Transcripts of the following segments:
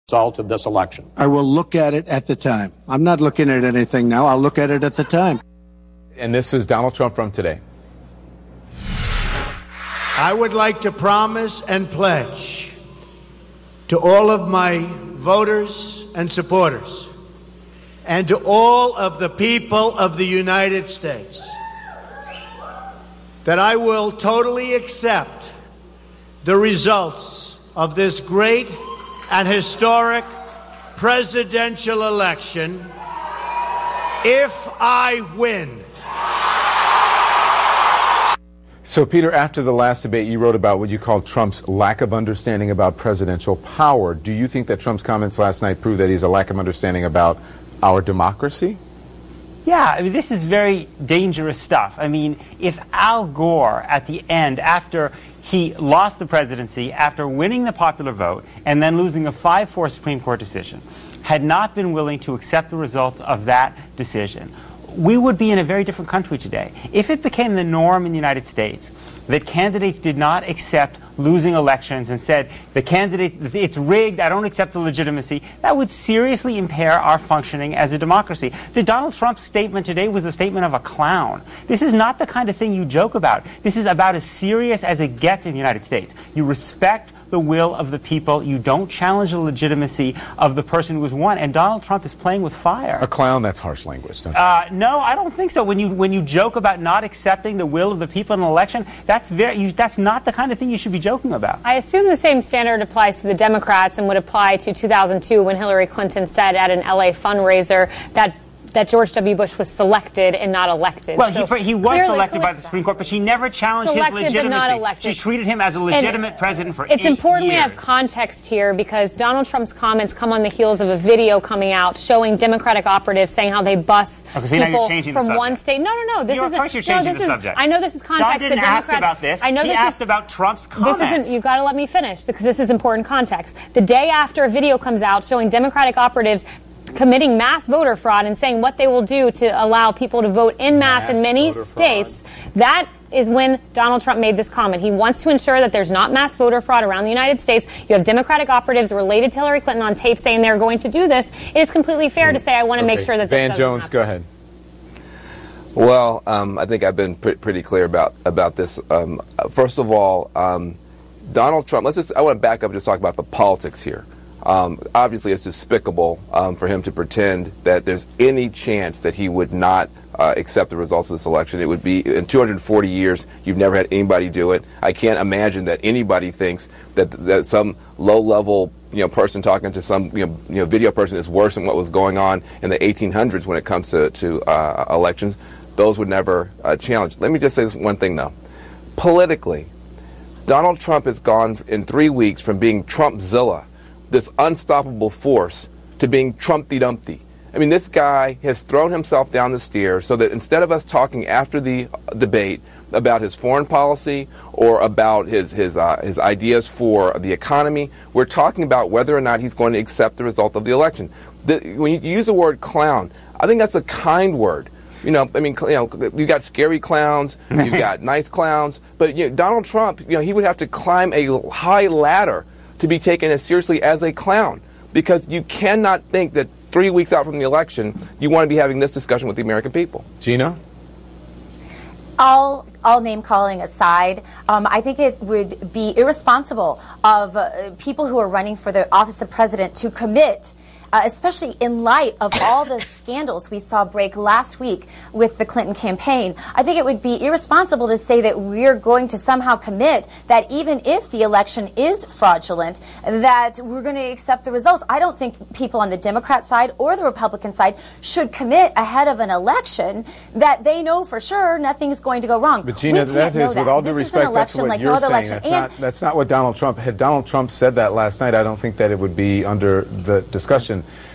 result of this election. I will look at it at the time. I'm not looking at anything now. I'll look at it at the time. And this is Donald Trump from today. I would like to promise and pledge to all of my voters and supporters and to all of the people of the United States that I will totally accept the results of this great and historic presidential election if I win. So, Peter, after the last debate, you wrote about what you called Trump's lack of understanding about presidential power. Do you think that Trump's comments last night prove that he has a lack of understanding about our democracy? Yeah, I mean, this is very dangerous stuff. I mean, if Al Gore, at the end, after he lost the presidency, after winning the popular vote, and then losing a 5-4 Supreme Court decision, had not been willing to accept the results of that decision, we would be in a very different country today. If it became the norm in the United States that candidates did not accept losing elections and said, the candidate, it's rigged, I don't accept the legitimacy, that would seriously impair our functioning as a democracy. The Donald Trump statement today was the statement of a clown. This is not the kind of thing you joke about. This is about as serious as it gets in the United States. You respect the will of the people. You don't challenge the legitimacy of the person who has won. And Donald Trump is playing with fire. A clown, that's harsh language, don't you? No, I don't think so. When you joke about not accepting the will of the people in an election, that's not the kind of thing you should be joking about. I assume the same standard applies to the Democrats and would apply to 2002 when Hillary Clinton said at an LA fundraiser that George W. Bush was selected and not elected. Well, so he was selected by the Supreme Court, but she never challenged his legitimacy. But not elected. She treated him as a legitimate president for 8 years. It's important we have context here because Donald Trump's comments come on the heels of a video coming out showing Democratic operatives saying how they bus people from one state. No. This isn't. Of course you're changing the subject. I know this is context. Don didn't ask about this. He asked about Trump's comments. You've got to let me finish because this is important context. The day after a video comes out showing Democratic operatives committing mass voter fraud and saying what they will do to allow people to vote en masse in many states, that is when Donald Trump made this comment. He wants to ensure that there's not mass voter fraud around the United States. You have Democratic operatives related to Hillary Clinton on tape saying they're going to do this. It is completely fair to say I want to make sure that this Van Jones, happen. go ahead. Well, I think I've been pretty clear about this. First of all, Donald Trump, I want to back up and just talk about the politics here. Obviously, it's despicable for him to pretend that there's any chance that he would not accept the results of this election. It would be, in 240 years, you've never had anybody do it. I can't imagine that anybody thinks that some low-level person talking to some video person is worse than what was going on in the 1800s when it comes to elections. Those would never challenge. Let me just say this one thing, though. Politically, Donald Trump has gone in 3 weeks from being Trumpzilla, this unstoppable force, to being Trumpty-Dumpty. I mean, this guy has thrown himself down the stairs so that instead of us talking after the debate about his foreign policy or about his ideas for the economy, we're talking about whether or not he's going to accept the result of the election. When you use the word clown, I think that's a kind word. You got scary clowns, you've got nice clowns, but Donald Trump, he would have to climb a high ladder to be taken as seriously as a clown, because you cannot think that 3 weeks out from the election you want to be having this discussion with the American people. Gina? All name calling aside, I think it would be irresponsible of people who are running for the office of president to commit, especially in light of all the scandals we saw break last week with the Clinton campaign. I think it would be irresponsible to say that we're going to somehow commit that even if the election is fraudulent, that we're going to accept the results. I don't think people on the Democrat side or the Republican side should commit ahead of an election that they know for sure nothing's going to go wrong. But Gina, that is, with all due respect, that's what you're saying. That's not what Donald Trump had. Donald Trump said that last night. I don't think that it would be under the discussion.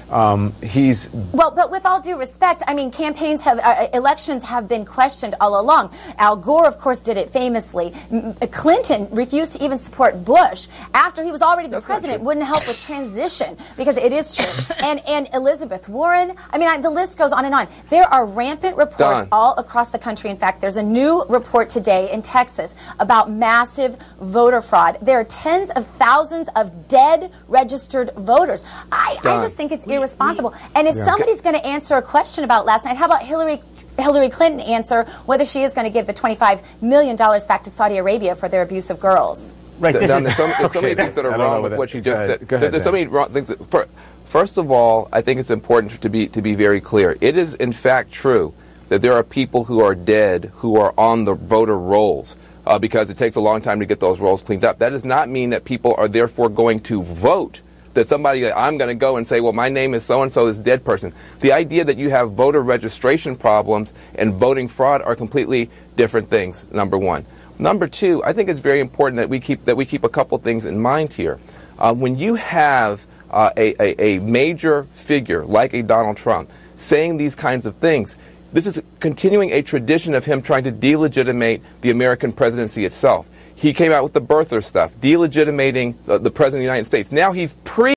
Well, but with all due respect, I mean, elections have been questioned all along. Al Gore, of course, did it famously. Clinton refused to even support Bush after he was already the president, wouldn't help with transition, because it is true. And Elizabeth Warren, I mean, the list goes on and on. There are rampant reports all across the country. In fact, there's a new report today in Texas about massive voter fraud. There are tens of thousands of dead registered voters. I just think it's irresponsible. And if somebody's going to answer a question about last night, how about Hillary Clinton answer whether she is going to give the $25 million back to Saudi Arabia for their abuse of girls? Right. There's so many things that are wrong with what you just said. There's so many wrong things. First of all, I think it's important to be very clear. It is, in fact, true that there are people who are dead who are on the voter rolls because it takes a long time to get those rolls cleaned up. That does not mean that people are therefore going to vote. That I'm going to go and say, well, my name is so-and-so, this dead person. The idea that you have voter registration problems and voting fraud are completely different things, number one. Number two, I think it's very important that we keep a couple things in mind here. When you have a major figure like a Donald Trump saying these kinds of things, this is continuing a tradition of him trying to delegitimate the American presidency itself. He came out with the birther stuff, delegitimating the President of the United States. Now he's